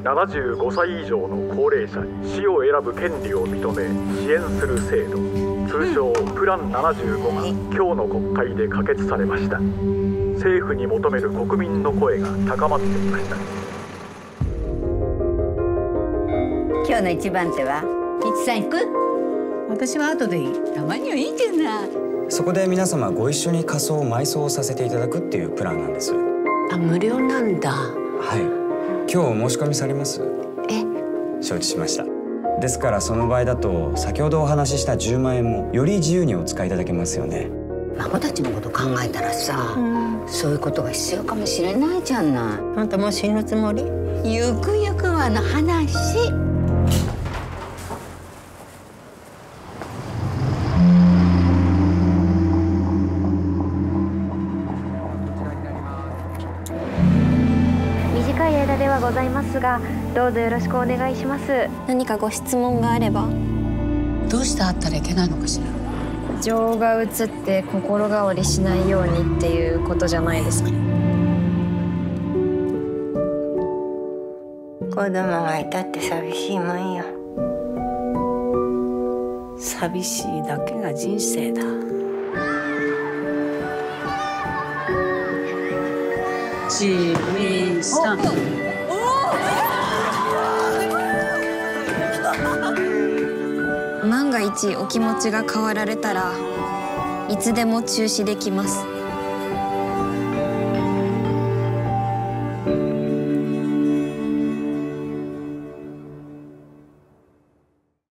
75歳以上の高齢者に死を選ぶ権利を認め支援する制度、通称プラン75が今日の国会で可決されました。政府に求める国民の声が高まっていました。 今日の一番手は一さん行く？私は後でいい。たまにはいいじゃない。 そこで皆様ご一緒に仮装埋葬をさせていただくっていうプランなんです。 あ、無料なんだ。 はい。今日お申し込みされます？承知しました。ですからその場合だと先ほどお話しした10万円もより自由にお使いいただけますよね。 孫たちのこと考えたらさ、そういうことが必要かもしれないじゃない。あんたもう死ぬつもり？ゆくゆくはの話。 短い間ではございますが、どうぞよろしくお願いします。 何かご質問があれば。 どうして会ったらいけないのかしら。 情が移って心変わりしないようにっていうことじゃないですか。 子供がいたって寂しいもんよ。 寂しいだけが人生だ。1、2、3。 万が一お気持ちが変わられたらいつでも中止できます。